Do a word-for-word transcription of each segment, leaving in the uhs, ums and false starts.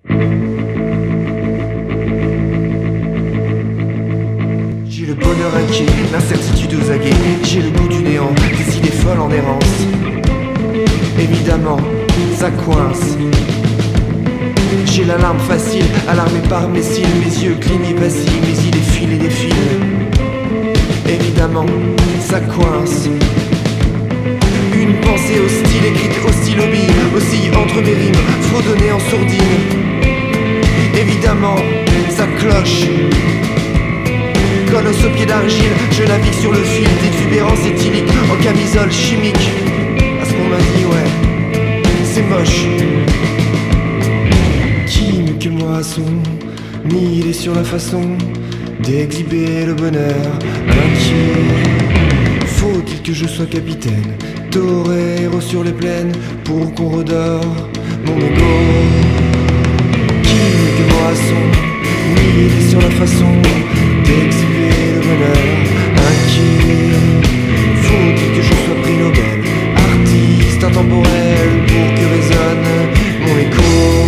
J'ai le bonheur inquiet, l'incertitude aux aguets. J'ai le goût du néant, des idées folles en errance. Évidemment, ça coince. J'ai l'alarme facile, alarmé par mes cils. Mes yeux clignent et vacillent, mes idées filent et défilent. Évidemment, ça coince. Une pensée hostile, écrite au stylo bille, oscille entre mes rimes, fredonnée en sourdine. Évidemment, ça cloche. Colosse au pied d'argile, je navigue sur le fil d'exubérance éthylique en camisole chimique. À ce qu'on m'a dit, ouais, c'est moche. Qui mieux que moi son nid est sur la façon d'exhiber le bonheur inquiet. Faut-il que je sois capitaine, torero sur les plaines pour qu'on redore mon ego? Qui mieux que moi son nid est sur la façon d'exhiber le bonheur inquiet. Faut-il que je sois prix Nobel, artiste intemporel pour que résonne mon écho?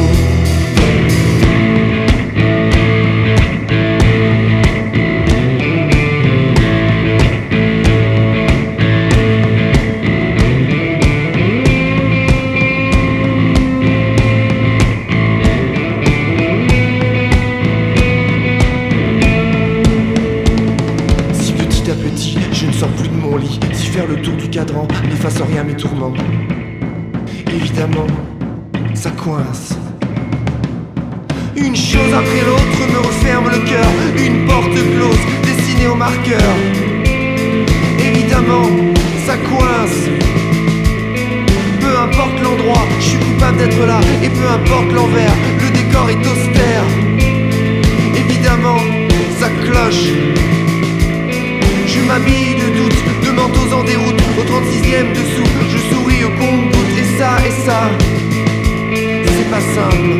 Je ne sors plus de mon lit, si faire le tour du cadran n'efface en rien mes tourments. Évidemment, ça coince. Une chose après l'autre me referme le cœur, une porte close dessinée au marqueur. Évidemment, ça coince. Peu importe l'endroit, je suis coupable d'être là, et peu importe l'envers, le décor est austère. Évidemment, ça cloche. Je m'habille de doute, de manteaux en déroute. Au trente-sixième dessous, je souris au compte-gouttes. Et ça, et ça, c'est pas simple.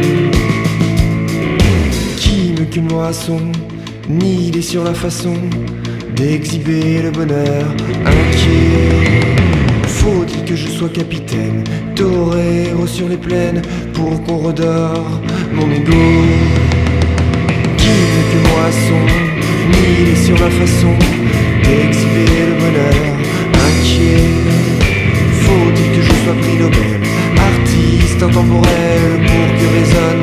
Qui mieux que moi son nid est sur la façon d'exhiber le bonheur inquiet. Faut-il que je sois capitaine, torero sur les plaines pour qu'on redore mon ego? Qui mieux que moi son nid est sur la façon d'exhiber le bonheur inquiet. Faut-il que je sois prix Nobel, artiste intemporel pour que résonne